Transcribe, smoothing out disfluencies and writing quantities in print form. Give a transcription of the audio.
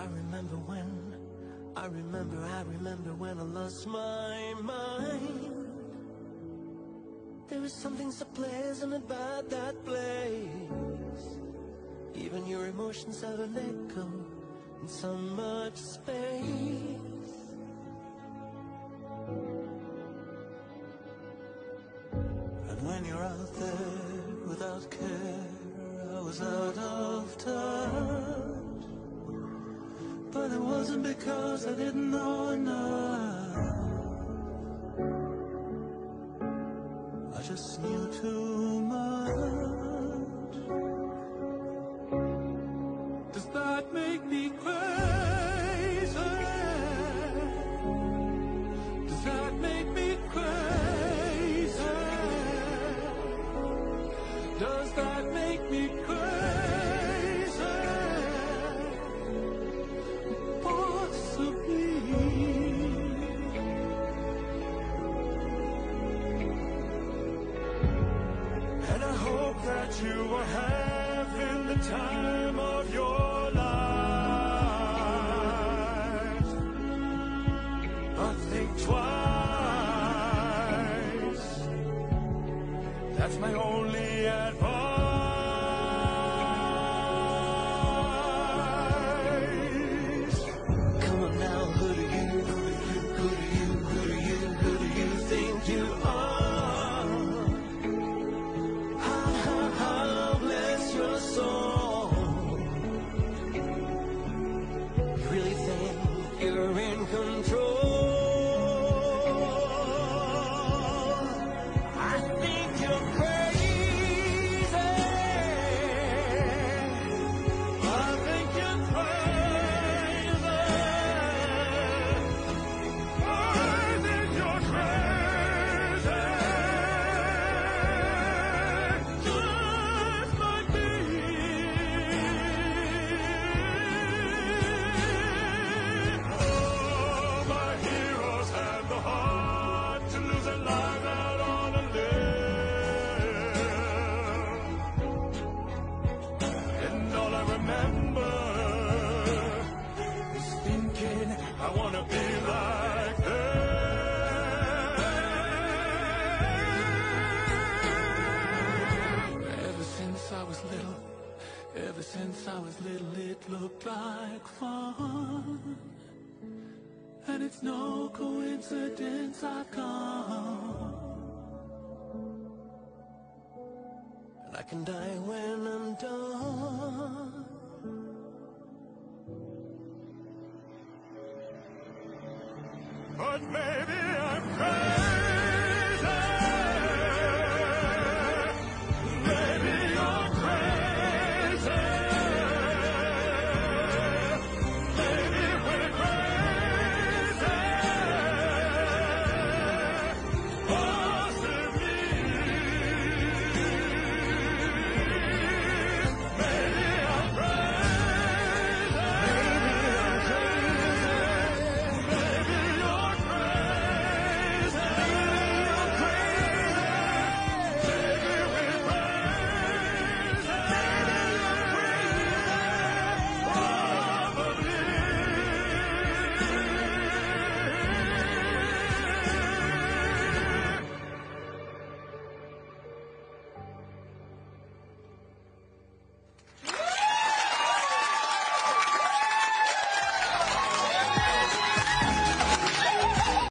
I remember when I lost my mind. There was something so pleasant about that place. Even your emotions have an echo in so much space. And when you're out there without care, I was out of touch. But it wasn't because I didn't know enough. I just knew too much. Does that make me crazy? Does that make me crazy? Does that make me crazy? That you are having the time of your life. But think twice. That's my only advice. Come on now, who do you think you are? You're in control. I think you're crazy. I think you're crazy. I think you're crazy. Just like me. I wanna be like them. Ever since I was little, it looked like fun. And it's no coincidence I've come. And I can die when I'm done. But man,